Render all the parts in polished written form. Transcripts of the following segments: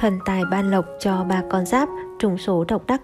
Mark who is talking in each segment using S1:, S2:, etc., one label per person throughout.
S1: Thần tài ban lộc cho ba con giáp, trúng số độc đắc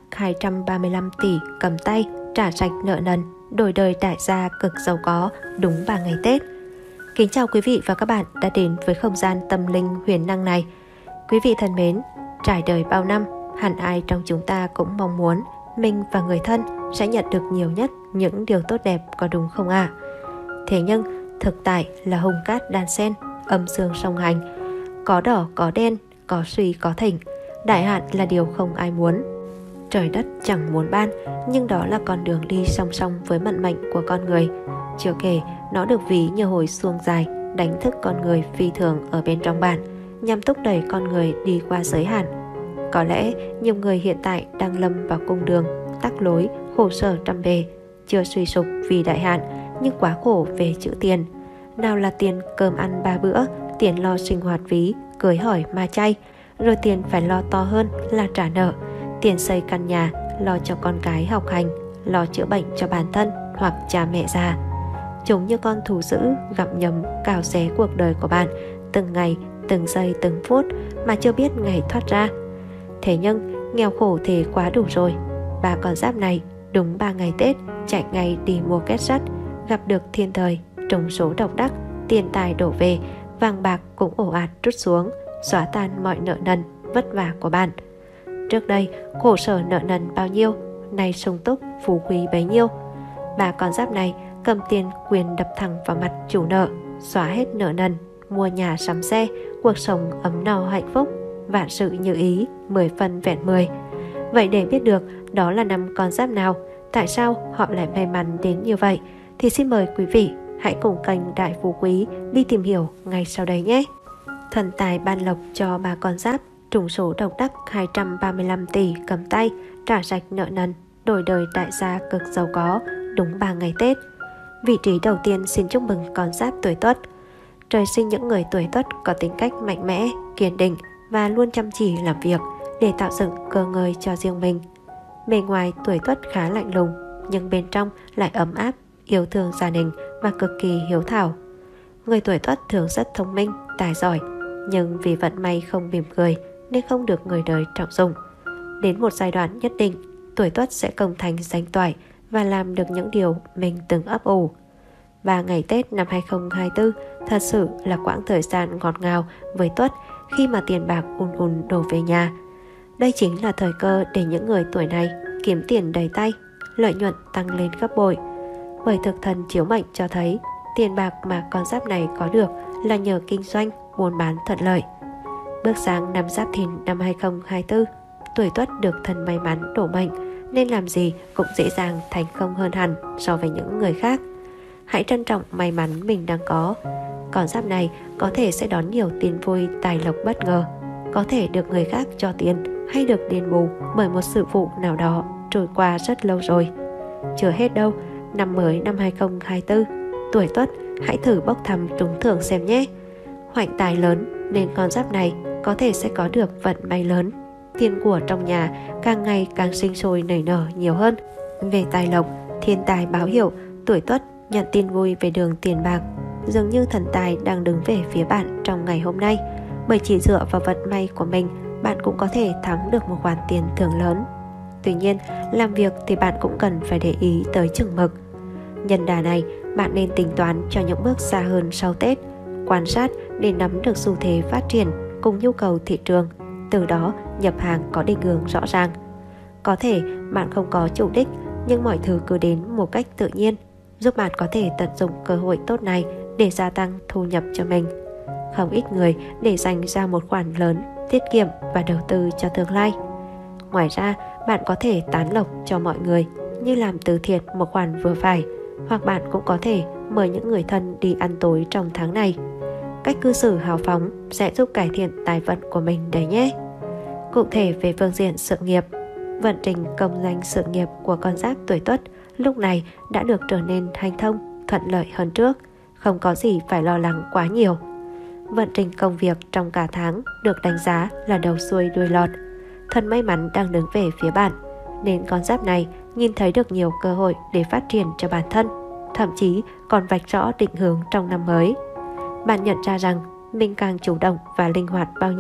S1: 235 tỷ, cầm tay, trả sạch nợ nần, đổi đời đại gia cực giàu có, đúng 3 ngày Tết. Kính chào quý vị và các bạn đã đến với không gian tâm linh huyền năng này. Quý vị thân mến, trải đời bao năm, hẳn ai trong chúng ta cũng mong muốn mình và người thân sẽ nhận được nhiều nhất những điều tốt đẹp, có đúng không ạ? Thế nhưng thực tại là hung cát đan xen, âm dương song hành, có đỏ có đen, có suy có thịnh, đại hạn là điều không ai muốn. Trời đất chẳng muốn ban, nhưng đó là con đường đi song song với vận mệnh của con người. Chưa kể, nó được ví như hồi xuông dài, đánh thức con người phi thường ở bên trong bản, nhằm thúc đẩy con người đi qua giới hạn. Có lẽ nhiều người hiện tại đang lâm vào cung đường, tắc lối, khổ sở trăm bề, chưa suy sụp vì đại hạn, nhưng quá khổ về chữ tiền. Nào là tiền cơm ăn 3 bữa, tiền lo sinh hoạt ví, cưới hỏi ma chay, rồi tiền phải lo to hơn là trả nợ, tiền xây căn nhà, lo cho con cái học hành, lo chữa bệnh cho bản thân hoặc cha mẹ già. Chúng như con thú dữ gặm nhấm cào xé cuộc đời của bạn từng ngày, từng giây, từng phút mà chưa biết ngày thoát ra. Thế nhưng nghèo khổ thì quá đủ rồi. Ba con giáp này đúng 3 ngày Tết chạy ngay đi mua kết sắt, gặp được thiên thời, trúng số độc đắc, tiền tài đổ về, vàng bạc cũng ồ ạt trút xuống, xóa tan mọi nợ nần vất vả của bạn. Trước đây khổ sở nợ nần bao nhiêu, nay sung túc phú quý bấy nhiêu. Ba con giáp này cầm tiền quyền đập thẳng vào mặt chủ nợ, xóa hết nợ nần, mua nhà sắm xe, cuộc sống ấm no hạnh phúc, vạn sự như ý, 10 phần vẹn 10. Vậy để biết được đó là 5 con giáp nào, tại sao họ lại may mắn đến như vậy, thì xin mời quý vị hãy cùng kênh Đại Phú Quý đi tìm hiểu ngay sau đây nhé. Thần tài ban lộc cho ba con giáp, trúng số độc đắc 235 tỷ, cầm tay, trả sạch nợ nần, đổi đời đại gia cực giàu có, đúng 3 ngày Tết. Vị trí đầu tiên xin chúc mừng con giáp tuổi Tuất. Trời sinh những người tuổi Tuất có tính cách mạnh mẽ, kiên định và luôn chăm chỉ làm việc để tạo dựng cơ ngơi cho riêng mình. Bề ngoài tuổi Tuất khá lạnh lùng, nhưng bên trong lại ấm áp, yêu thương gia đình và cực kỳ hiếu thảo. Người tuổi Tuất thường rất thông minh, tài giỏi, nhưng vì vận may không mỉm cười nên không được người đời trọng dụng. Đến một giai đoạn nhất định, tuổi Tuất sẽ công thành danh toại và làm được những điều mình từng ấp ủ. Và ngày Tết năm 2024 thật sự là quãng thời gian ngọt ngào với Tuất khi mà tiền bạc ùn ùn đổ về nhà. Đây chính là thời cơ để những người tuổi này kiếm tiền đầy tay, lợi nhuận tăng lên gấp bội. Bởi thực thần chiếu mệnh cho thấy tiền bạc mà con giáp này có được là nhờ kinh doanh, buôn bán thuận lợi. Bước sang năm Giáp Thìn năm 2024, tuổi Tuất được thần may mắn đổ mệnh nên làm gì cũng dễ dàng thành công hơn hẳn so với những người khác. Hãy trân trọng may mắn mình đang có. Con giáp này có thể sẽ đón nhiều tin vui, tài lộc bất ngờ, có thể được người khác cho tiền hay được đền bù bởi một sự vụ nào đó trôi qua rất lâu rồi. Chưa hết đâu, năm mới năm 2024, tuổi Tuất hãy thử bốc thăm trúng thưởng xem nhé. Hoạnh tài lớn nên con giáp này có thể sẽ có được vận may lớn. Tiền của trong nhà càng ngày càng sinh sôi nảy nở nhiều hơn. Về tài lộc, thiên tài báo hiệu tuổi Tuất nhận tin vui về đường tiền bạc. Dường như thần tài đang đứng về phía bạn trong ngày hôm nay, bởi chỉ dựa vào vận may của mình, bạn cũng có thể thắng được một khoản tiền thưởng lớn. Tuy nhiên, làm việc thì bạn cũng cần phải để ý tới chừng mực. Nhân đà này, bạn nên tính toán cho những bước xa hơn sau Tết, quan sát để nắm được xu thế phát triển cùng nhu cầu thị trường, từ đó nhập hàng có định hướng rõ ràng. Có thể bạn không có chủ đích, nhưng mọi thứ cứ đến một cách tự nhiên, giúp bạn có thể tận dụng cơ hội tốt này để gia tăng thu nhập cho mình. Không ít người để dành ra một khoản lớn, tiết kiệm và đầu tư cho tương lai. Ngoài ra, bạn có thể tán lộc cho mọi người như làm từ thiện một khoản vừa phải, hoặc bạn cũng có thể mời những người thân đi ăn tối trong tháng này. Cách cư xử hào phóng sẽ giúp cải thiện tài vận của mình đấy nhé. Cụ thể về phương diện sự nghiệp, vận trình công danh sự nghiệp của con giáp tuổi Tuất lúc này đã được trở nên hanh thông, thuận lợi hơn trước, không có gì phải lo lắng quá nhiều. Vận trình công việc trong cả tháng được đánh giá là đầu xuôi đuôi lọt. Thần may mắn đang đứng về phía bạn, nên con giáp này nhìn thấy được nhiều cơ hội để phát triển cho bản thân, thậm chí còn vạch rõ định hướng trong năm mới. Bạn nhận ra rằng mình càng chủ động và linh hoạt bao nhiêu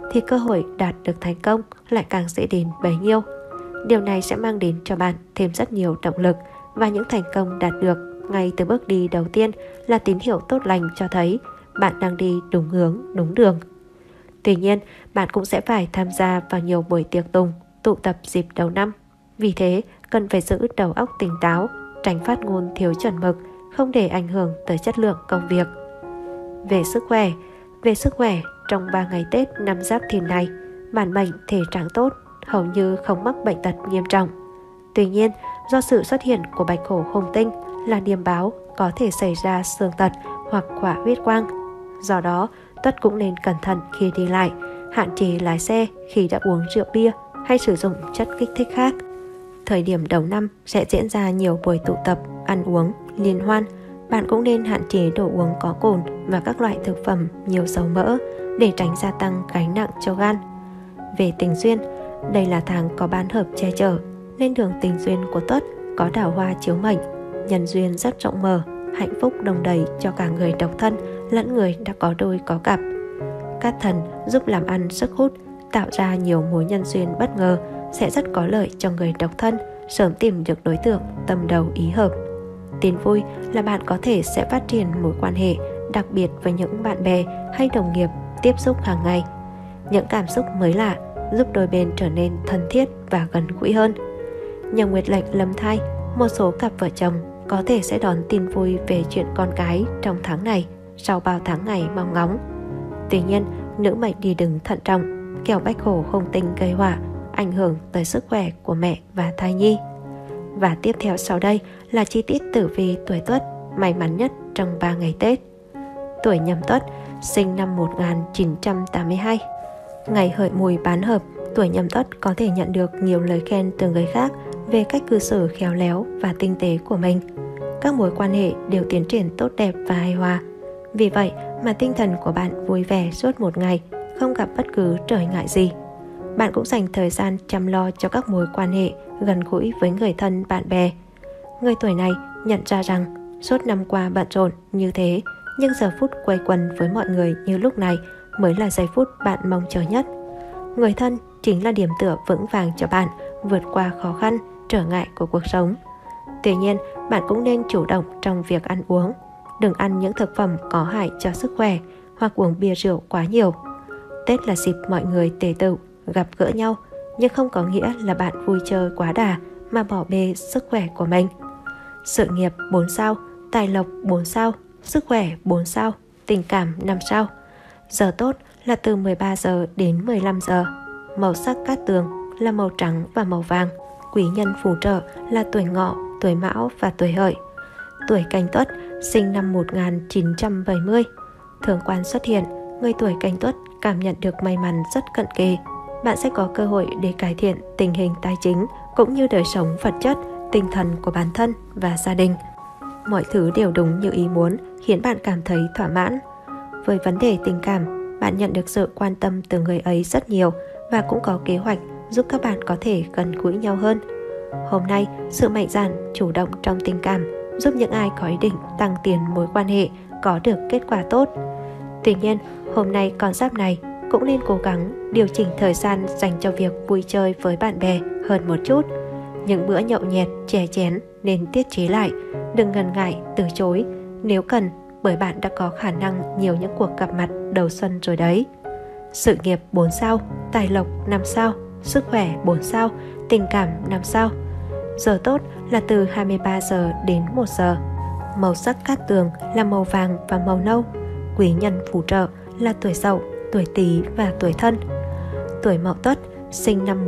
S1: thì cơ hội đạt được thành công lại càng dễ đến bấy nhiêu. Điều này sẽ mang đến cho bạn thêm rất nhiều động lực, và những thành công đạt được ngay từ bước đi đầu tiên là tín hiệu tốt lành cho thấy bạn đang đi đúng hướng, đúng đường. Tuy nhiên, bạn cũng sẽ phải tham gia vào nhiều buổi tiệc tùng, tụ tập dịp đầu năm. Vì thế, cần phải giữ đầu óc tỉnh táo, tránh phát ngôn thiếu chuẩn mực, không để ảnh hưởng tới chất lượng công việc. Về sức khỏe, trong 3 ngày Tết năm Giáp Thìn này, bản mệnh thể trạng tốt, hầu như không mắc bệnh tật nghiêm trọng. Tuy nhiên, do sự xuất hiện của bạch hổ hung tinh là điềm báo có thể xảy ra xương tật hoặc quả huyết quang. Do đó, Tuất cũng nên cẩn thận khi đi lại, hạn chế lái xe khi đã uống rượu bia hay sử dụng chất kích thích khác. Thời điểm đầu năm sẽ diễn ra nhiều buổi tụ tập, ăn uống, liên hoan. Bạn cũng nên hạn chế đồ uống có cồn và các loại thực phẩm nhiều dầu mỡ để tránh gia tăng gánh nặng cho gan. Về tình duyên, đây là tháng có bán hợp che chở, nên đường tình duyên của Tuất có đào hoa chiếu mệnh, nhân duyên rất rộng mở, hạnh phúc đồng đầy cho cả người độc thân lẫn người đã có đôi có cặp. Cát thần giúp làm ăn sức hút, tạo ra nhiều mối nhân duyên bất ngờ, sẽ rất có lợi cho người độc thân sớm tìm được đối tượng tâm đầu ý hợp. Tin vui là bạn có thể sẽ phát triển mối quan hệ đặc biệt với những bạn bè hay đồng nghiệp tiếp xúc hàng ngày. Những cảm xúc mới lạ giúp đôi bên trở nên thân thiết và gần gũi hơn. Nhờ nguyệt lệnh lâm thai, một số cặp vợ chồng có thể sẽ đón tin vui về chuyện con cái trong tháng này sau bao tháng ngày mong ngóng. Tuy nhiên, nữ mệnh đi đứng thận trọng, kẻo bách hổ hung tinh gây họa, ảnh hưởng tới sức khỏe của mẹ và thai nhi. Và tiếp theo sau đây là chi tiết tử vi tuổi Tuất may mắn nhất trong 3 ngày Tết. Tuổi Nhâm Tuất, sinh năm 1982. Ngày hợi mùi bán hợp, tuổi Nhâm Tuất có thể nhận được nhiều lời khen từ người khác về cách cư xử khéo léo và tinh tế của mình. Các mối quan hệ đều tiến triển tốt đẹp và hài hòa. Vì vậy mà tinh thần của bạn vui vẻ suốt một ngày, không gặp bất cứ trở ngại gì. Bạn cũng dành thời gian chăm lo cho các mối quan hệ gần gũi với người thân bạn bè. Người tuổi này nhận ra rằng suốt năm qua bận rộn như thế, nhưng giờ phút quây quần với mọi người như lúc này mới là giây phút bạn mong chờ nhất. Người thân chính là điểm tựa vững vàng cho bạn vượt qua khó khăn, trở ngại của cuộc sống. Tuy nhiên, bạn cũng nên chủ động trong việc ăn uống. Đừng ăn những thực phẩm có hại cho sức khỏe hoặc uống bia rượu quá nhiều. Tết là dịp mọi người tề tựu, gặp gỡ nhau, nhưng không có nghĩa là bạn vui chơi quá đà mà bỏ bê sức khỏe của mình. Sự nghiệp 4 sao, tài lộc 4 sao, sức khỏe 4 sao, tình cảm 5 sao. Giờ tốt là từ 13 giờ đến 15 giờ. Màu sắc cát tường là màu trắng và màu vàng. Quý nhân phù trợ là tuổi Ngọ, tuổi Mão và tuổi Hợi. Tuổi Canh Tuất, sinh năm 1970. Thương quan xuất hiện, người tuổi Canh Tuất cảm nhận được may mắn rất cận kề. Bạn sẽ có cơ hội để cải thiện tình hình tài chính cũng như đời sống vật chất, tinh thần của bản thân và gia đình. Mọi thứ đều đúng như ý muốn, khiến bạn cảm thấy thỏa mãn. Với vấn đề tình cảm, bạn nhận được sự quan tâm từ người ấy rất nhiều và cũng có kế hoạch giúp các bạn có thể gần gũi nhau hơn. Hôm nay, sự mạnh dạn, chủ động trong tình cảm giúp những ai có ý định tăng tiền mối quan hệ có được kết quả tốt. Tuy nhiên, hôm nay con giáp này cũng nên cố gắng điều chỉnh thời gian dành cho việc vui chơi với bạn bè hơn một chút. Những bữa nhậu nhẹt, chè chén nên tiết chế lại, đừng ngần ngại từ chối nếu cần, bởi bạn đã có khả năng nhiều những cuộc gặp mặt đầu xuân rồi đấy. Sự nghiệp 4 sao, tài lộc 5 sao, sức khỏe 4 sao, tình cảm 5 sao. Giờ tốt là từ 23 giờ đến 1 giờ. Màu sắc cát tường là màu vàng và màu nâu. Quý nhân phù trợ là tuổi Dậu, tuổi Tý và tuổi Thân. Tuổi Mậu Tuất, sinh năm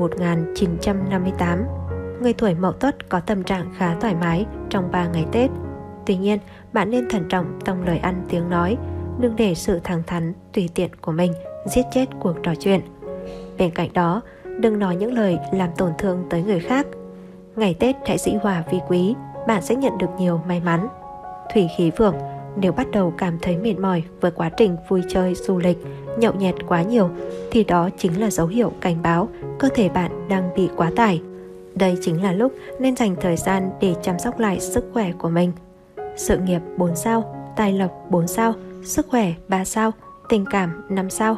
S1: 1958. Người tuổi Mậu Tuất có tâm trạng khá thoải mái trong 3 ngày Tết. Tuy nhiên, bạn nên thận trọng trong lời ăn tiếng nói, đừng để sự thẳng thắn, tùy tiện của mình giết chết cuộc trò chuyện. Bên cạnh đó, đừng nói những lời làm tổn thương tới người khác. Ngày Tết hãy dĩ hòa vi quý, bạn sẽ nhận được nhiều may mắn. Thủy khí vượng, nếu bắt đầu cảm thấy mệt mỏi với quá trình vui chơi, du lịch, nhậu nhẹt quá nhiều, thì đó chính là dấu hiệu cảnh báo cơ thể bạn đang bị quá tải. Đây chính là lúc nên dành thời gian để chăm sóc lại sức khỏe của mình. Sự nghiệp 4 sao, tài lộc 4 sao, sức khỏe 3 sao, tình cảm 5 sao.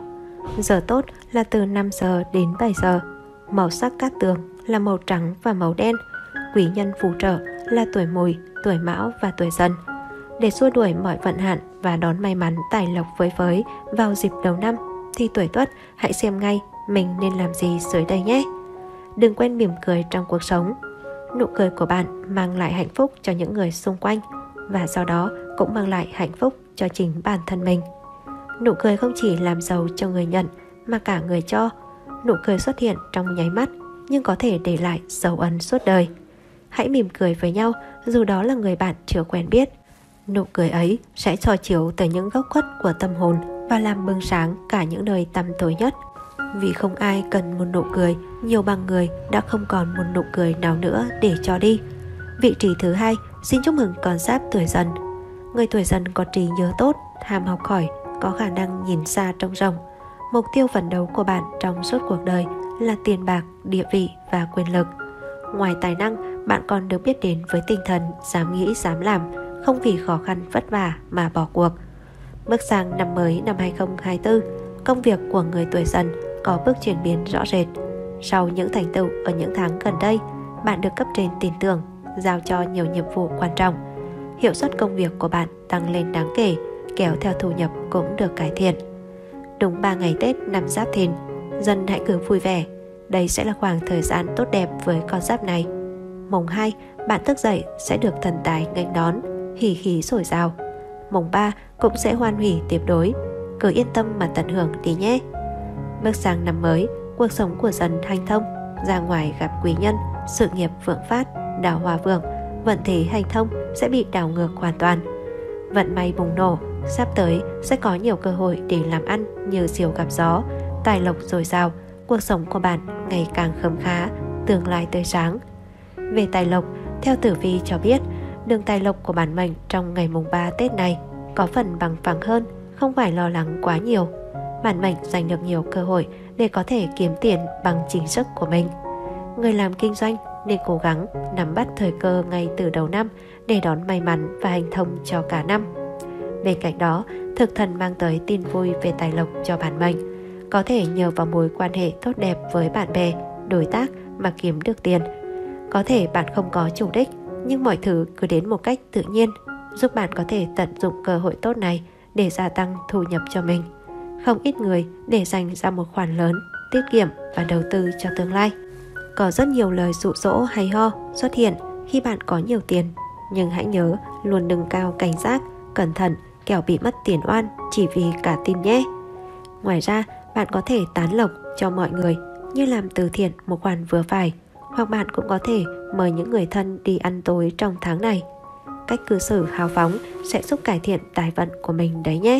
S1: Giờ tốt là từ 5 giờ đến 7 giờ. Màu sắc cát tường là màu trắng và màu đen. Quý nhân phù trợ là tuổi Mùi, tuổi Mão và tuổi Dần. Để xua đuổi mọi vận hạn và đón may mắn tài lộc với vào dịp đầu năm thì tuổi Tuất hãy xem ngay mình nên làm gì dưới đây nhé. Đừng quên mỉm cười trong cuộc sống. Nụ cười của bạn mang lại hạnh phúc cho những người xung quanh và sau đó cũng mang lại hạnh phúc cho chính bản thân mình. Nụ cười không chỉ làm giàu cho người nhận mà cả người cho. Nụ cười xuất hiện trong nháy mắt nhưng có thể để lại dấu ấn suốt đời. Hãy mỉm cười với nhau dù đó là người bạn chưa quen biết. Nụ cười ấy sẽ soi chiếu tới những góc khuất của tâm hồn và làm bừng sáng cả những nơi tăm tối nhất. Vì không ai cần một nụ cười nhiều bằng người đã không còn một nụ cười nào nữa để cho đi. Vị trí thứ 2, xin chúc mừng con giáp tuổi Dần. Người tuổi Dần có trí nhớ tốt, ham học hỏi, có khả năng nhìn xa trông rộng. Mục tiêu phấn đấu của bạn trong suốt cuộc đời là tiền bạc, địa vị và quyền lực. Ngoài tài năng, bạn còn được biết đến với tinh thần dám nghĩ dám làm, không vì khó khăn vất vả mà bỏ cuộc. Bước sang năm mới năm 2024, công việc của người tuổi Dần có bước chuyển biến rõ rệt. Sau những thành tựu ở những tháng gần đây, bạn được cấp trên tin tưởng, giao cho nhiều nhiệm vụ quan trọng. Hiệu suất công việc của bạn tăng lên đáng kể, kéo theo thu nhập cũng được cải thiện. Đúng 3 ngày Tết năm Giáp Thìn, Dần hãy cứ vui vẻ. Đây sẽ là khoảng thời gian tốt đẹp với con giáp này. Mùng 2, bạn thức dậy sẽ được thần tài nghênh đón, hỉ khí dồi dào. Mùng 3 cũng sẽ hoan hỉ tiếp đối. Cứ yên tâm mà tận hưởng đi nhé. Bước sang năm mới, cuộc sống của Dần hanh thông, ra ngoài gặp quý nhân, sự nghiệp vượng phát, đào hoa vượng, vận thế hành thông sẽ bị đảo ngược hoàn toàn. Vận may bùng nổ, sắp tới sẽ có nhiều cơ hội để làm ăn như diều gặp gió, tài lộc dồi dào, cuộc sống của bạn ngày càng khấm khá, tương lai tươi sáng. Về tài lộc, theo tử vi cho biết, đường tài lộc của bản mệnh trong ngày mùng 3 Tết này có phần bằng phẳng hơn, không phải lo lắng quá nhiều. Bản mệnh giành được nhiều cơ hội để có thể kiếm tiền bằng chính sức của mình. Người làm kinh doanh nên cố gắng nắm bắt thời cơ ngay từ đầu năm để đón may mắn và hành thông cho cả năm. Bên cạnh đó, thực thần mang tới tin vui về tài lộc cho bản mệnh. Có thể nhờ vào mối quan hệ tốt đẹp với bạn bè, đối tác mà kiếm được tiền. Có thể bạn không có chủ đích, nhưng mọi thứ cứ đến một cách tự nhiên, giúp bạn có thể tận dụng cơ hội tốt này để gia tăng thu nhập cho mình. Không ít người để dành ra một khoản lớn, tiết kiệm và đầu tư cho tương lai. Có rất nhiều lời dụ dỗ hay ho xuất hiện khi bạn có nhiều tiền, nhưng hãy nhớ luôn nâng cao cảnh giác, cẩn thận, kẻo bị mất tiền oan chỉ vì cả tin nhé. Ngoài ra, bạn có thể tán lộc cho mọi người như làm từ thiện một khoản vừa phải, hoặc bạn cũng có thể mời những người thân đi ăn tối trong tháng này. Cách cư xử hào phóng sẽ giúp cải thiện tài vận của mình đấy nhé.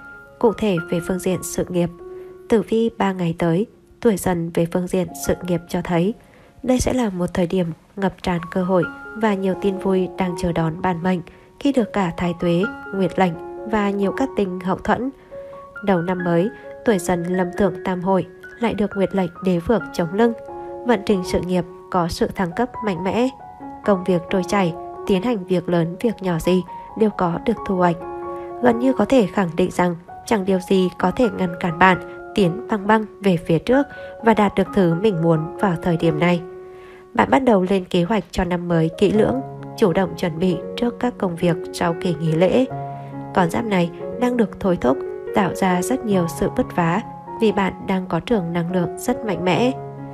S1: Cụ thể về phương diện sự nghiệp, tử vi 3 ngày tới, tuổi Dần về phương diện sự nghiệp cho thấy đây sẽ là một thời điểm ngập tràn cơ hội và nhiều tin vui đang chờ đón bản mệnh khi được cả thái tuế, nguyệt lệnh và nhiều cát tinh hậu thuẫn. Đầu năm mới, tuổi Dần lâm thượng tam hội lại được nguyệt lệnh đế vượng chống lưng. Vận trình sự nghiệp có sự thăng cấp mạnh mẽ, công việc trôi chảy, tiến hành việc lớn việc nhỏ gì đều có được thu hoạch. Gần như có thể khẳng định rằng chẳng điều gì có thể ngăn cản bạn tiến băng về phía trước và đạt được thứ mình muốn vào thời điểm này. Bạn bắt đầu lên kế hoạch cho năm mới kỹ lưỡng, chủ động chuẩn bị trước các công việc sau kỳ nghỉ lễ. Con giáp này đang được thôi thúc tạo ra rất nhiều sự bứt phá vì bạn đang có trường năng lượng rất mạnh mẽ.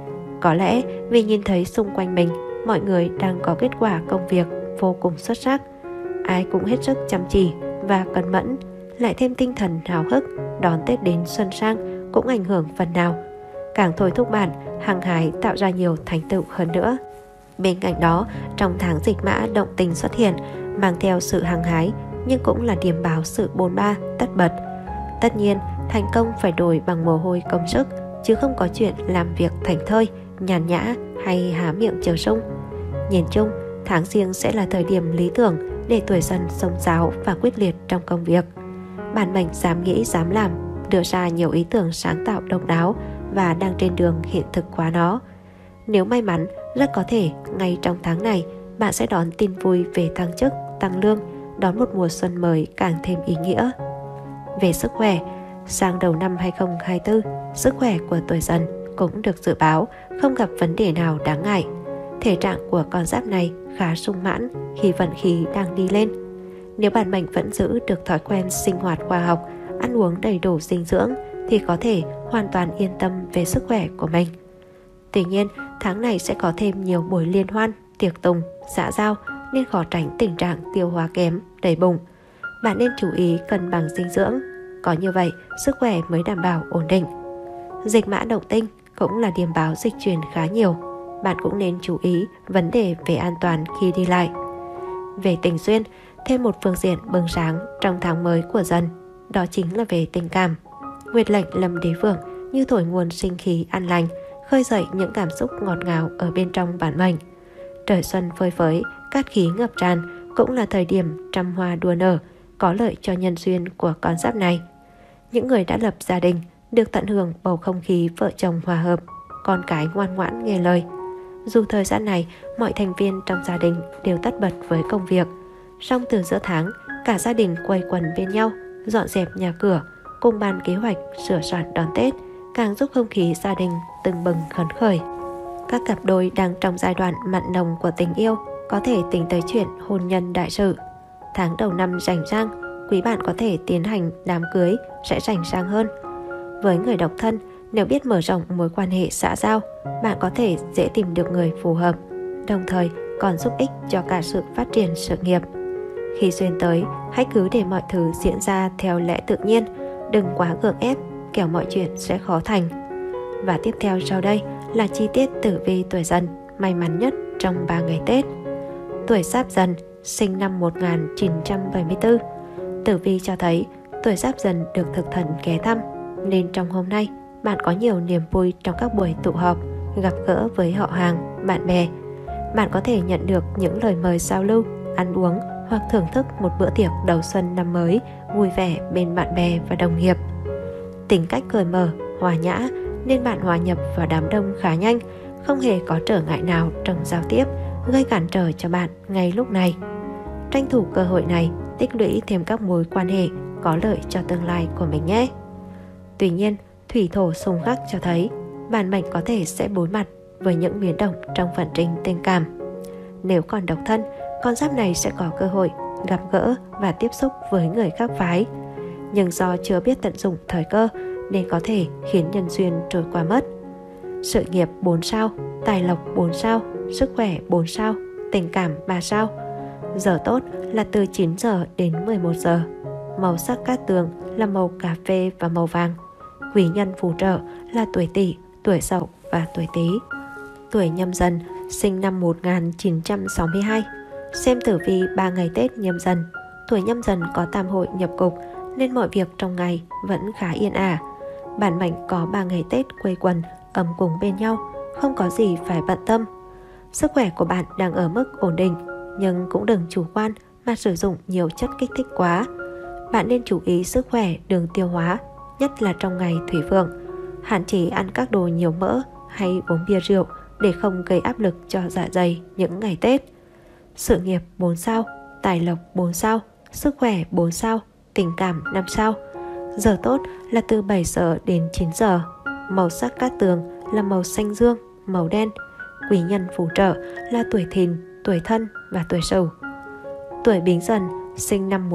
S1: Có lẽ vì nhìn thấy xung quanh mình mọi người đang có kết quả công việc vô cùng xuất sắc, ai cũng hết sức chăm chỉ và cẩn mẫn, lại thêm tinh thần háo hức đón Tết đến xuân sang cũng ảnh hưởng phần nào, càng thôi thúc bạn hăng hái tạo ra nhiều thành tựu hơn nữa. Bên cạnh đó, trong tháng Dịch Mã động tình xuất hiện mang theo sự hăng hái nhưng cũng là điểm báo sự bôn ba tất bật. Tất nhiên, thành công phải đổi bằng mồ hôi công sức, chứ không có chuyện làm việc thảnh thơi, nhàn nhã hay há miệng chờ sung. Nhìn chung, tháng Giêng sẽ là thời điểm lý tưởng để tuổi Dần xông xáo và quyết liệt trong công việc. Bản mệnh dám nghĩ dám làm, đưa ra nhiều ý tưởng sáng tạo độc đáo và đang trên đường hiện thực hóa nó. Nếu may mắn, rất có thể ngay trong tháng này bạn sẽ đón tin vui về thăng chức, tăng lương, đón một mùa xuân mới càng thêm ý nghĩa. Về sức khỏe, Sang đầu năm 2024, sức khỏe của tuổi Dần cũng được dự báo không gặp vấn đề nào đáng ngại. Thể trạng của con giáp này khá sung mãn khi vận khí đang đi lên. Nếu bản mệnh vẫn giữ được thói quen sinh hoạt khoa học, ăn uống đầy đủ dinh dưỡng thì có thể hoàn toàn yên tâm về sức khỏe của mình. Tuy nhiên, tháng này sẽ có thêm nhiều buổi liên hoan, tiệc tùng, xã giao nên khó tránh tình trạng tiêu hóa kém, đầy bụng. Bạn nên chú ý cân bằng dinh dưỡng, có như vậy sức khỏe mới đảm bảo ổn định. Dịch mã Động Tinh cũng là điểm báo dịch chuyển khá nhiều. Bạn cũng nên chú ý vấn đề về an toàn khi đi lại. Về tình duyên, thêm một phương diện bừng sáng trong tháng mới của Dần, đó chính là về tình cảm. Nguyệt lệnh Lâm Đế Vượng như thổi nguồn sinh khí an lành, khơi dậy những cảm xúc ngọt ngào ở bên trong bản mệnh. Trời xuân phơi phới, cát khí ngập tràn cũng là thời điểm trăm hoa đua nở, có lợi cho nhân duyên của con giáp này. Những người đã lập gia đình được tận hưởng bầu không khí vợ chồng hòa hợp, con cái ngoan ngoãn nghe lời. Dù thời gian này mọi thành viên trong gia đình đều tất bật với công việc, song từ giữa tháng cả gia đình quây quần bên nhau, dọn dẹp nhà cửa, cùng bàn kế hoạch sửa soạn đón Tết, càng giúp không khí gia đình tưng bừng phấn khởi. Các cặp đôi đang trong giai đoạn mặn nồng của tình yêu có thể tính tới chuyện hôn nhân đại sự. Tháng đầu năm rảnh rang, quý bạn có thể tiến hành đám cưới sẽ rảnh rang hơn. Với người độc thân, nếu biết mở rộng mối quan hệ xã giao, bạn có thể dễ tìm được người phù hợp, đồng thời còn giúp ích cho cả sự phát triển sự nghiệp. Khi duyên tới, hãy cứ để mọi thứ diễn ra theo lẽ tự nhiên, đừng quá gượng ép, kẻo mọi chuyện sẽ khó thành. Và tiếp theo sau đây là chi tiết tử vi tuổi Dần may mắn nhất trong 3 ngày Tết. Tuổi Giáp Dần, sinh năm 1974. Tử vi cho thấy tuổi Giáp Dần được thực thần ghé thăm, nên trong hôm nay bạn có nhiều niềm vui trong các buổi tụ họp, gặp gỡ với họ hàng, bạn bè. Bạn có thể nhận được những lời mời giao lưu, ăn uống hoặc thưởng thức một bữa tiệc đầu xuân năm mới vui vẻ bên bạn bè và đồng nghiệp. Tính cách cởi mở, hòa nhã nên bạn hòa nhập vào đám đông khá nhanh, không hề có trở ngại nào trong giao tiếp gây cản trở cho bạn ngay lúc này. Tranh thủ cơ hội này, tích lũy thêm các mối quan hệ có lợi cho tương lai của mình nhé. Tuy nhiên, thủy thổ xung khắc cho thấy bản mệnh có thể sẽ đối mặt với những biến động trong vận trình tình cảm. Nếu còn độc thân, con giáp này sẽ có cơ hội gặp gỡ và tiếp xúc với người khác phái. Nhưng do chưa biết tận dụng thời cơ nên có thể khiến nhân duyên trôi qua mất. Sự nghiệp 4 sao, tài lộc 4 sao, sức khỏe 4 sao, tình cảm 3 sao. Giờ tốt là từ 9 giờ đến 11 giờ. Màu sắc cát tường là màu cà phê và màu vàng. Quý nhân phù trợ là tuổi Tỵ, tuổi Dậu và tuổi Tý. Tuổi Nhâm Dần, sinh năm 1962. Xem tử vi 3 ngày Tết Nhâm Dần. Tuổi Nhâm Dần có tam hội nhập cục nên mọi việc trong ngày vẫn khá yên ả. Bản mệnh có 3 ngày Tết quây quần, ấm cúng bên nhau, không có gì phải bận tâm. Sức khỏe của bạn đang ở mức ổn định, nhưng cũng đừng chủ quan mà sử dụng nhiều chất kích thích quá. Bạn nên chú ý sức khỏe đường tiêu hóa, nhất là trong ngày Thủy Vượng. Hạn chế ăn các đồ nhiều mỡ hay uống bia rượu để không gây áp lực cho dạ dày những ngày Tết. Sự nghiệp 4 sao, tài lộc 4 sao, sức khỏe 4 sao, tình cảm 5 sao. Giờ tốt là từ 7 giờ đến 9 giờ. Màu sắc cát tường là màu xanh dương, màu đen. Quý nhân phù trợ là tuổi Thìn, tuổi Thân và tuổi Sửu. Tuổi Bính Dần, sinh năm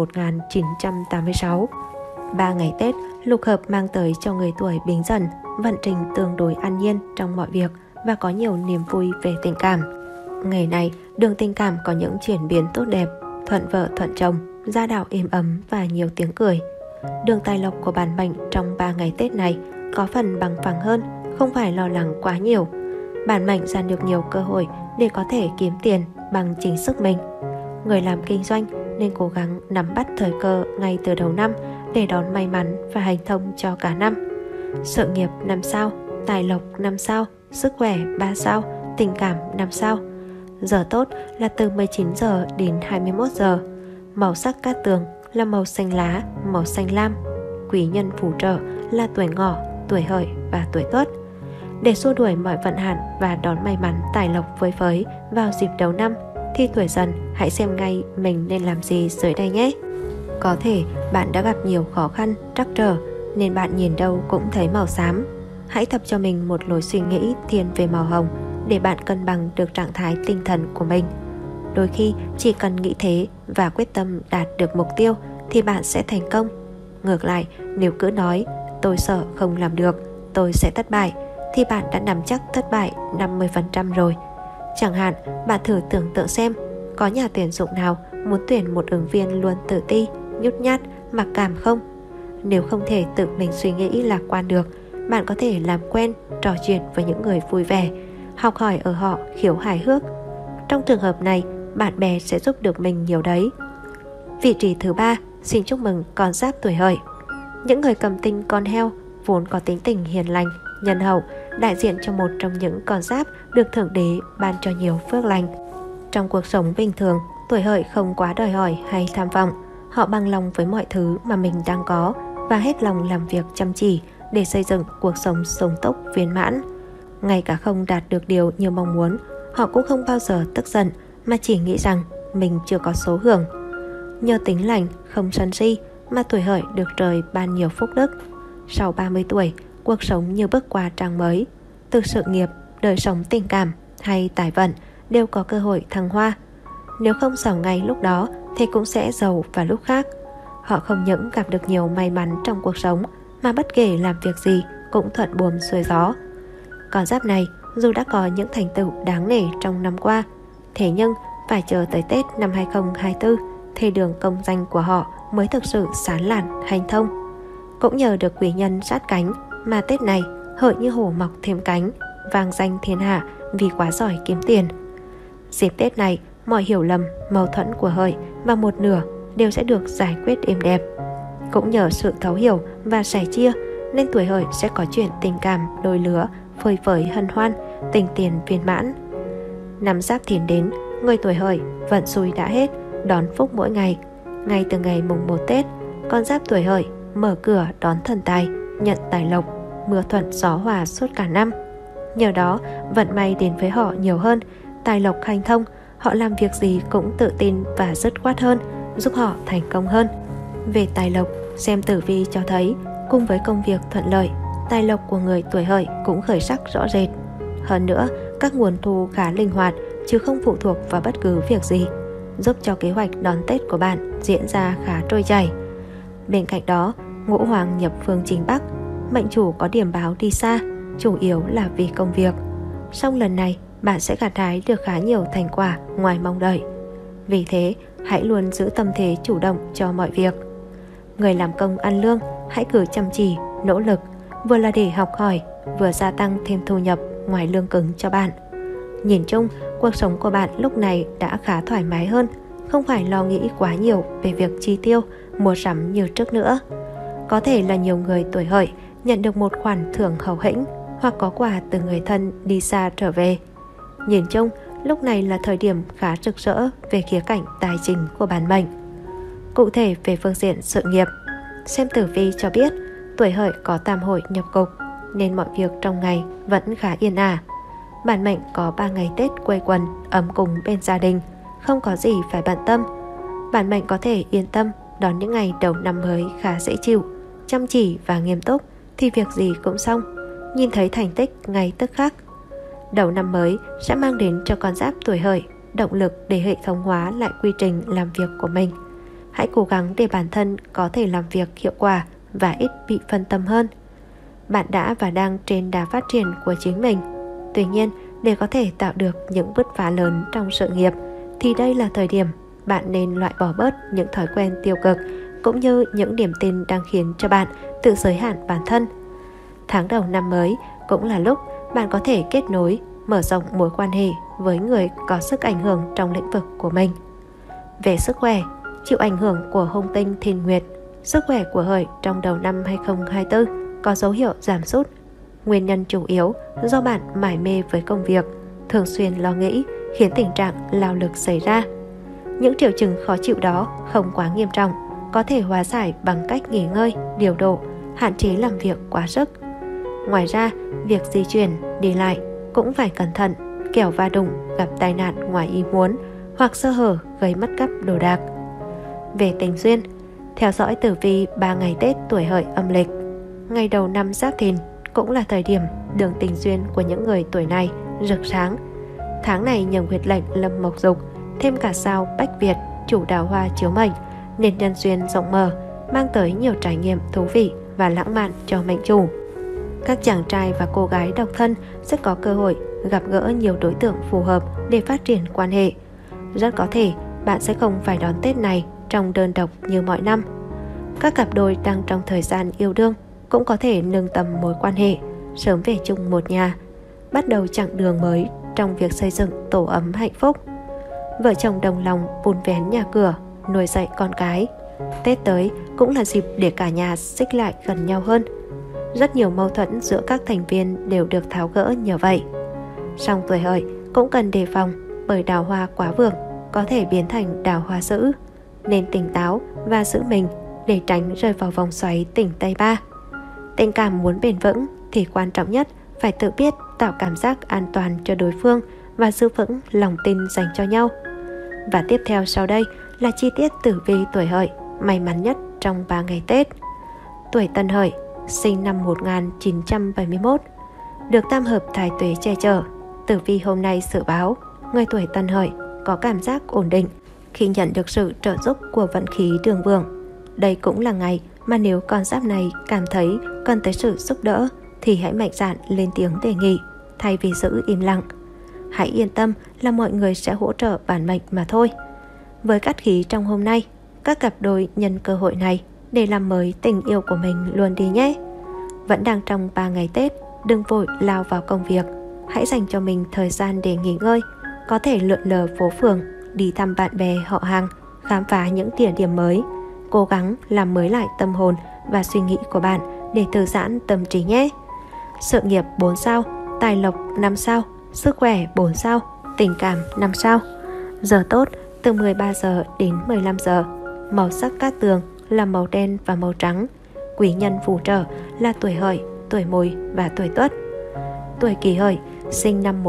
S1: 1986. 3 ngày Tết lục hợp mang tới cho người tuổi Bính Dần vận trình tương đối an nhiên trong mọi việc và có nhiều niềm vui về tình cảm. Ngày này, đường tình cảm có những chuyển biến tốt đẹp, thuận vợ thuận chồng, gia đạo êm ấm và nhiều tiếng cười. Đường tài lộc của bản mệnh trong 3 ngày Tết này có phần bằng phẳng hơn, không phải lo lắng quá nhiều. Bản mệnh dành được nhiều cơ hội để có thể kiếm tiền bằng chính sức mình. Người làm kinh doanh nên cố gắng nắm bắt thời cơ ngay từ đầu năm để đón may mắn và hành thông cho cả năm. Sự nghiệp 5 sao, tài lộc 5 sao, sức khỏe 3 sao, tình cảm 5 sao. Giờ tốt là từ 19 giờ đến 21 giờ. Màu sắc cát tường là màu xanh lá, màu xanh lam. Quý nhân phù trợ là tuổi Ngọ, tuổi Hợi và tuổi Tuất. Để xua đuổi mọi vận hạn và đón may mắn tài lộc phơi phới vào dịp đầu năm thì tuổi Dần hãy xem ngay mình nên làm gì dưới đây nhé. Có thể bạn đã gặp nhiều khó khăn, trắc trở nên bạn nhìn đâu cũng thấy màu xám. Hãy tập cho mình một lối suy nghĩ thiên về màu hồng để bạn cân bằng được trạng thái tinh thần của mình. Đôi khi chỉ cần nghĩ thế và quyết tâm đạt được mục tiêu thì bạn sẽ thành công. Ngược lại, nếu cứ nói tôi sợ không làm được, tôi sẽ thất bại, thì bạn đã nắm chắc thất bại 50% rồi. Chẳng hạn, bạn thử tưởng tượng xem, có nhà tuyển dụng nào muốn tuyển một ứng viên luôn tự ti, nhút nhát, mặc cảm không? Nếu không thể tự mình suy nghĩ lạc quan được, bạn có thể làm quen, trò chuyện với những người vui vẻ, học hỏi ở họ khiếu hài hước. Trong trường hợp này, bạn bè sẽ giúp được mình nhiều đấy. Vị trí thứ 3, xin chúc mừng con giáp tuổi Hợi. Những người cầm tinh con heo vốn có tính tình hiền lành, nhân hậu, đại diện cho một trong những con giáp được Thượng Đế ban cho nhiều phước lành. Trong cuộc sống bình thường, tuổi Hợi không quá đòi hỏi hay tham vọng. Họ bằng lòng với mọi thứ mà mình đang có và hết lòng làm việc chăm chỉ để xây dựng cuộc sống sung túc viên mãn. Ngay cả không đạt được điều như mong muốn, họ cũng không bao giờ tức giận mà chỉ nghĩ rằng mình chưa có số hưởng. Nhờ tính lành, không sân si mà tuổi Hợi được trời ban nhiều phúc đức. Sau 30 tuổi, cuộc sống như bước qua trang mới. Từ sự nghiệp, đời sống tình cảm hay tài vận đều có cơ hội thăng hoa. Nếu không giàu ngay lúc đó thì cũng sẽ giàu vào lúc khác. Họ không những gặp được nhiều may mắn trong cuộc sống mà bất kể làm việc gì cũng thuận buồm xuôi gió. Con giáp này dù đã có những thành tựu đáng nể trong năm qua, thế nhưng phải chờ tới Tết năm 2024 thì đường công danh của họ mới thực sự sáng lạn hanh thông. Cũng nhờ được quý nhân sát cánh mà Tết này Hợi như hổ mọc thêm cánh, vang danh thiên hạ vì quá giỏi kiếm tiền. Dịp Tết này, mọi hiểu lầm, mâu thuẫn của Hợi và một nửa đều sẽ được giải quyết êm đẹp. Cũng nhờ sự thấu hiểu và sẻ chia nên tuổi Hợi sẽ có chuyện tình cảm đôi lứa phơi phới hân hoan, tình tiền viên mãn. Năm Giáp Thìn đến, người tuổi Hợi vận xui đã hết, đón phúc mỗi ngày. Ngay từ ngày mùng 1 Tết, con giáp tuổi Hợi mở cửa đón thần tài, nhận tài lộc, mưa thuận gió hòa suốt cả năm. Nhờ đó, vận may đến với họ nhiều hơn, tài lộc hanh thông, họ làm việc gì cũng tự tin và dứt khoát hơn, giúp họ thành công hơn. Về tài lộc, xem tử vi cho thấy, cùng với công việc thuận lợi, tài lộc của người tuổi Hợi cũng khởi sắc rõ rệt. Hơn nữa, các nguồn thu khá linh hoạt chứ không phụ thuộc vào bất cứ việc gì, giúp cho kế hoạch đón Tết của bạn diễn ra khá trôi chảy. Bên cạnh đó, ngũ hoàng nhập phương chính Bắc, mệnh chủ có điểm báo đi xa, chủ yếu là vì công việc. Song lần này, bạn sẽ gặt hái được khá nhiều thành quả ngoài mong đợi. Vì thế, hãy luôn giữ tâm thế chủ động cho mọi việc. Người làm công ăn lương, hãy cứ chăm chỉ, nỗ lực, vừa là để học hỏi, vừa gia tăng thêm thu nhập ngoài lương cứng cho bạn. Nhìn chung, cuộc sống của bạn lúc này đã khá thoải mái hơn, không phải lo nghĩ quá nhiều về việc chi tiêu, mua sắm như trước nữa. Có thể là nhiều người tuổi Hợi nhận được một khoản thưởng hậu hĩnh hoặc có quà từ người thân đi xa trở về. Nhìn chung, lúc này là thời điểm khá rực rỡ về khía cạnh tài chính của bản mệnh. Cụ thể về phương diện sự nghiệp, xem tử vi cho biết tuổi Hợi có tam hội nhập cục nên mọi việc trong ngày vẫn khá yên ả. Bản mệnh có 3 ngày Tết quây quần, ấm cúng bên gia đình, không có gì phải bận tâm. Bản mệnh có thể yên tâm đón những ngày đầu năm mới khá dễ chịu, chăm chỉ và nghiêm túc thì việc gì cũng xong, nhìn thấy thành tích ngay tức khắc. Đầu năm mới sẽ mang đến cho con giáp tuổi Hợi động lực để hệ thống hóa lại quy trình làm việc của mình. Hãy cố gắng để bản thân có thể làm việc hiệu quả và ít bị phân tâm hơn. Bạn đã và đang trên đà phát triển của chính mình. Tuy nhiên, để có thể tạo được những bứt phá lớn trong sự nghiệp thì đây là thời điểm bạn nên loại bỏ bớt những thói quen tiêu cực cũng như những niềm tin đang khiến cho bạn tự giới hạn bản thân. Tháng đầu năm mới cũng là lúc bạn có thể kết nối, mở rộng mối quan hệ với người có sức ảnh hưởng trong lĩnh vực của mình. Về sức khỏe, chịu ảnh hưởng của hung tinh Thìn Nguyệt, sức khỏe của Hợi trong đầu năm 2024 có dấu hiệu giảm sút. Nguyên nhân chủ yếu do bạn mải mê với công việc, thường xuyên lo nghĩ khiến tình trạng lao lực xảy ra. Những triệu chứng khó chịu đó không quá nghiêm trọng, có thể hóa giải bằng cách nghỉ ngơi, điều độ, hạn chế làm việc quá sức. Ngoài ra, việc di chuyển, đi lại cũng phải cẩn thận, kẻo va đụng, gặp tai nạn ngoài ý muốn hoặc sơ hở gây mất cắp đồ đạc. Về tình duyên, theo dõi tử vi 3 ngày Tết tuổi Hợi âm lịch, ngày đầu năm Giáp Thìn cũng là thời điểm đường tình duyên của những người tuổi này rực sáng. Tháng này nhờ huyệt lệnh Lâm Mộc Dục, thêm cả sao Bách Việt chủ đào hoa chiếu mệnh, nên nhân duyên rộng mở, mang tới nhiều trải nghiệm thú vị và lãng mạn cho mệnh chủ. Các chàng trai và cô gái độc thân sẽ có cơ hội gặp gỡ nhiều đối tượng phù hợp để phát triển quan hệ. Rất có thể bạn sẽ không phải đón Tết này trong đơn độc như mọi năm. Các cặp đôi đang trong thời gian yêu đương cũng có thể nâng tầm mối quan hệ, sớm về chung một nhà, bắt đầu chặng đường mới trong việc xây dựng tổ ấm hạnh phúc. Vợ chồng đồng lòng vun vén nhà cửa, nuôi dạy con cái. Tết tới cũng là dịp để cả nhà xích lại gần nhau hơn. Rất nhiều mâu thuẫn giữa các thành viên đều được tháo gỡ nhờ vậy. Song tuổi hợi cũng cần đề phòng, bởi đào hoa quá vượng có thể biến thành đào hoa dữ, nên tỉnh táo và giữ mình để tránh rơi vào vòng xoáy tình Tây Ba. Tình cảm muốn bền vững thì quan trọng nhất phải tự biết tạo cảm giác an toàn cho đối phương và giữ vững lòng tin dành cho nhau. Và tiếp theo sau đây là chi tiết tử vi tuổi hợi may mắn nhất trong 3 ngày Tết. Tuổi Tân Hợi, sinh năm 1971, được tam hợp thái tuế che chở. Tử vi hôm nay dự báo người tuổi Tân Hợi có cảm giác ổn định khi nhận được sự trợ giúp của vận khí đường vương. Đây cũng là ngày mà nếu con giáp này cảm thấy cần tới sự giúp đỡ thì hãy mạnh dạn lên tiếng đề nghị thay vì giữ im lặng. Hãy yên tâm là mọi người sẽ hỗ trợ bản mệnh mà thôi. Với cát khí trong hôm nay, các cặp đôi nhân cơ hội này để làm mới tình yêu của mình luôn đi nhé. Vẫn đang trong 3 ngày Tết, đừng vội lao vào công việc. Hãy dành cho mình thời gian để nghỉ ngơi, có thể lượn lờ phố phường, đi thăm bạn bè họ hàng, khám phá những địa điểm mới. Cố gắng làm mới lại tâm hồn và suy nghĩ của bạn để thư giãn tâm trí nhé. Sự nghiệp 4 sao, tài lộc 5 sao, sức khỏe 4 sao, tình cảm 5 sao. Giờ tốt từ 13 giờ đến 15 giờ. Màu sắc cát tường là màu đen và màu trắng. Quý nhân phù trợ là tuổi Hợi, tuổi Mùi và tuổi Tuất. Tuổi Kỷ Hợi, sinh năm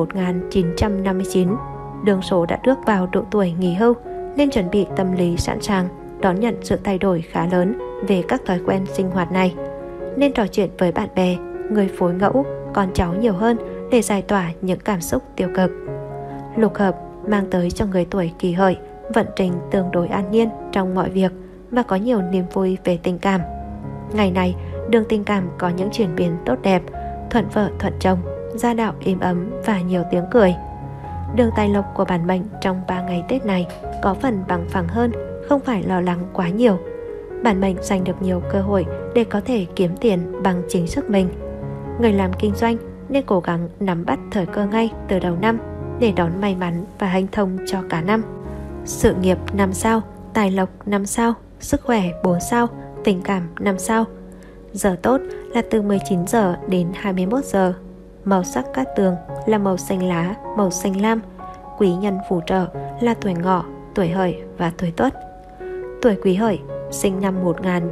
S1: 1959, đường số đã bước vào độ tuổi nghỉ hưu nên chuẩn bị tâm lý sẵn sàng đón nhận sự thay đổi khá lớn về các thói quen sinh hoạt này. Nên trò chuyện với bạn bè, người phối ngẫu, con cháu nhiều hơn để giải tỏa những cảm xúc tiêu cực. Lục hợp mang tới cho người tuổi Kỷ Hợi vận trình tương đối an nhiên trong mọi việc và có nhiều niềm vui về tình cảm. Ngày này, đường tình cảm có những chuyển biến tốt đẹp, thuận vợ thuận chồng, gia đạo êm ấm và nhiều tiếng cười. Đường tài lộc của bản mệnh trong 3 ngày Tết này có phần bằng phẳng hơn, không phải lo lắng quá nhiều. Bản mệnh giành được nhiều cơ hội để có thể kiếm tiền bằng chính sức mình. Người làm kinh doanh nên cố gắng nắm bắt thời cơ ngay từ đầu năm để đón may mắn và hanh thông cho cả năm. Sự nghiệp 5 sao, tài lộc 5 sao, sức khỏe 4 sao, tình cảm 5 sao. Giờ tốt là từ 19 giờ đến 21 giờ. Màu sắc cát tường là màu xanh lá, màu xanh lam. Quý nhân phù trợ là tuổi Ngọ, tuổi Hợi và tuổi Tuất. Tuổi Quý Hợi, sinh năm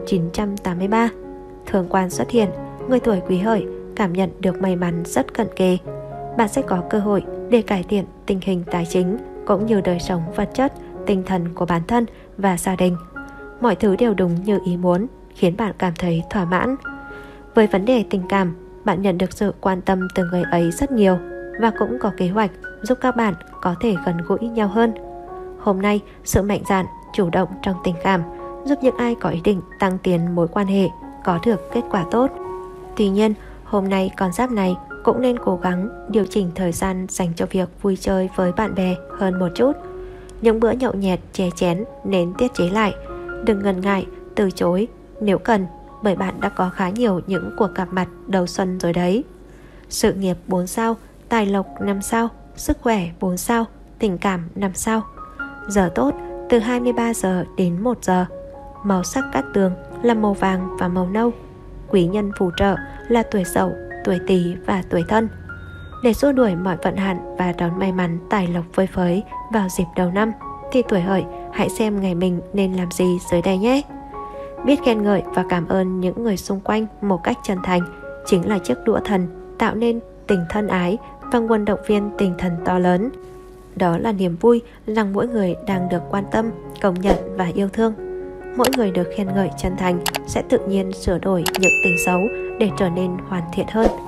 S1: 1983. Thương quan xuất hiện, người tuổi Quý Hợi cảm nhận được may mắn rất cận kề. Bạn sẽ có cơ hội để cải thiện tình hình tài chính cũng như đời sống vật chất, tinh thần của bản thân và gia đình. Mọi thứ đều đúng như ý muốn, khiến bạn cảm thấy thỏa mãn. Với vấn đề tình cảm, bạn nhận được sự quan tâm từ người ấy rất nhiều và cũng có kế hoạch giúp các bạn có thể gần gũi nhau hơn. Hôm nay, sự mạnh dạn, chủ động trong tình cảm giúp những ai có ý định tăng tiến mối quan hệ có được kết quả tốt. Tuy nhiên, hôm nay con giáp này cũng nên cố gắng điều chỉnh thời gian dành cho việc vui chơi với bạn bè hơn một chút. Những bữa nhậu nhẹt chè chén nên tiết chế lại, đừng ngần ngại từ chối nếu cần, bởi bạn đã có khá nhiều những cuộc gặp mặt đầu xuân rồi đấy. Sự nghiệp 4 sao, tài lộc 5 sao, sức khỏe 4 sao, tình cảm 5 sao. Giờ tốt từ 23 giờ đến 1 giờ. Màu sắc cát tường là màu vàng và màu nâu. Quý nhân phù trợ là tuổi Dậu, tuổi Tý và tuổi Thân. Để xua đuổi mọi vận hạn và đón may mắn tài lộc phơi phới vào dịp đầu năm thì tuổi Hợi hãy xem ngày mình nên làm gì dưới đây nhé. Biết khen ngợi và cảm ơn những người xung quanh một cách chân thành chính là chiếc đũa thần tạo nên tình thân ái và nguồn động viên tinh thần to lớn. Đó là niềm vui rằng mỗi người đang được quan tâm, công nhận và yêu thương. Mỗi người được khen ngợi chân thành sẽ tự nhiên sửa đổi những tính xấu để trở nên hoàn thiện hơn.